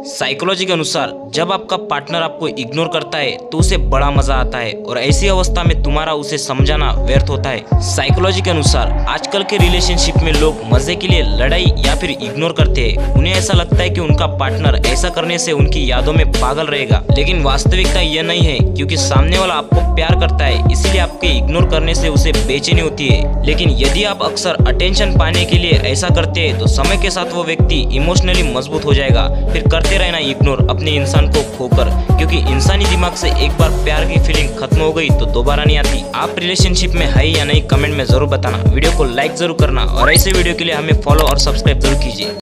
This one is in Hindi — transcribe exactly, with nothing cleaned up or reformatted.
साइकोलॉजी के अनुसार जब आपका पार्टनर आपको इग्नोर करता है तो उसे बड़ा मजा आता है और ऐसी अवस्था में तुम्हारा उसे समझाना व्यर्थ होता है। साइकोलॉजी के अनुसार आजकल के रिलेशनशिप में लोग मजे के लिए लड़ाई या फिर इग्नोर करते हैं। उन्हें ऐसा लगता है कि उनका पार्टनर ऐसा करने से उनकी यादों में पागल रहेगा, लेकिन वास्तविकता यह नहीं है, क्योंकि सामने वाला आपको प्यार करता है, इसीलिए आपके इग्नोर करने से उसे बेचैनी होती है। लेकिन यदि आप अक्सर अटेंशन पाने के लिए ऐसा करते हैं तो समय के साथ वो व्यक्ति इमोशनली मजबूत हो जाएगा। फिर करते रहना इग्नोर अपने इंसान को खोकर, क्योंकि इंसानी दिमाग से एक बार प्यार की फीलिंग खत्म हो गई तो दोबारा नहीं आती। आप रिलेशनशिप में है या नहीं कमेंट में जरूर बताना, वीडियो को लाइक जरूर करना और ऐसे वीडियो के लिए हमें फॉलो और सब्सक्राइब जरूर कीजिए।